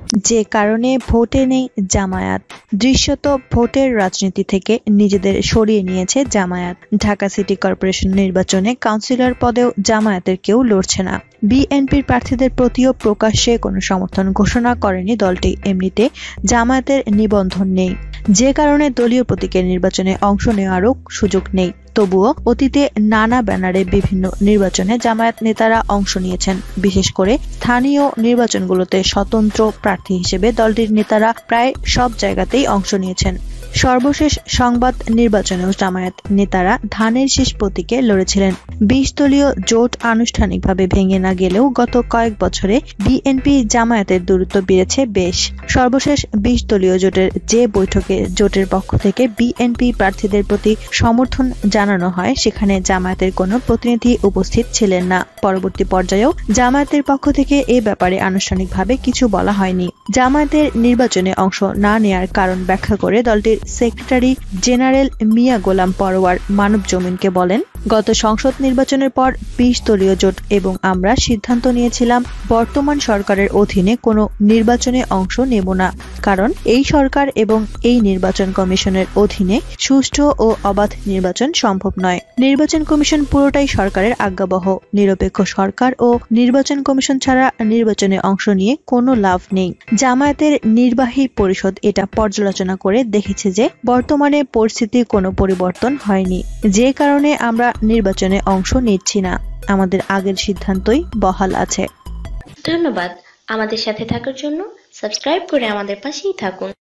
যে কারণে ভোটে নেই জামায়াত। দৃশ্যত ভোটের রাজনীতি থেকে নিজেদের সরিয়ে নিয়েছে জামায়াত। ঢাকা সিটি কর্পোরেশন নির্বাচনে কাউন্সিলর পদেও জামায়াতের কেউ লড়ছে না। বিএনপির প্রার্থীদের প্রতিও প্রকাশ্যে কোনো সমর্থন ঘোষণা করেনি দলটি। এমনিতে জামায়াতের নিবন্ধন নেই, যে কারণে দলীয় প্রতীকের নির্বাচনে অংশ নেওয়ারও সুযোগ নেই। তবুও অতীতে নানা ব্যানারে বিভিন্ন নির্বাচনে জামায়াত নেতারা অংশ নিয়েছেন। বিশেষ করে স্থানীয় নির্বাচনগুলোতে স্বতন্ত্র প্রার্থী হিসেবে দলটির নেতারা প্রায় সব জায়গাতেই অংশ নিয়েছেন। সর্বশেষ সংবাদ নির্বাচনেও জামায়াত নেতারা ধানের শীষ প্রতীকে লড়েছিলেন। ২০ দলীয় জোট আনুষ্ঠানিকভাবে ভেঙে না গেলেও গত কয়েক বছরে বিএনপি জামায়াতের দূরত্ব বেড়েছে বেশ। সর্বশেষ ২০ দলীয় জোটের যে বৈঠকে জোটের পক্ষ থেকে বিএনপি প্রার্থীদের প্রতি সমর্থন জানানো হয়, সেখানে জামায়াতের কোনো প্রতিনিধি উপস্থিত ছিলেন না। পরবর্তী পর্যায়েও জামায়াতের পক্ষ থেকে এ ব্যাপারে আনুষ্ঠানিকভাবে কিছু বলা হয়নি। জামায়াতের নির্বাচনে অংশ না নেয়ার কারণ ব্যাখ্যা করে দলটির সেক্রেটারি জেনারেল মিয়া গোলাম পরোয়ার মানবজমিনকে বলেন, গত সংসদ নির্বাচনের পর ২০ দলীয় জোট এবং আমরা সিদ্ধান্ত নিয়েছিলাম বর্তমান সরকারের অধীনে কোনো নির্বাচনে অংশ নেব না, কারণ এই সরকার এবং এই নির্বাচন কমিশনের অধীনে সুষ্ঠু ও অবাধ নির্বাচন সম্ভব নয়। নির্বাচন কমিশন পুরোটাই সরকারের আজ্ঞাবহ। নিরপেক্ষ সরকার ও নির্বাচন কমিশন ছাড়া নির্বাচনে অংশ নিয়ে কোনো লাভ নেই। জামায়াতের নির্বাহী পরিষদ এটা পর্যালোচনা করে দেখেছে যে বর্তমানে পরিস্থিতি কোনো পরিবর্তন হয়নি, যে কারণে আমরা নির্বাচনে অংশ নিচ্ছি না। আমাদের আগের সিদ্ধান্তই বহাল আছে। ধন্যবাদ আমাদের সাথে থাকার জন্য। সাবস্ক্রাইব করে আমাদের পাশেই থাকুন।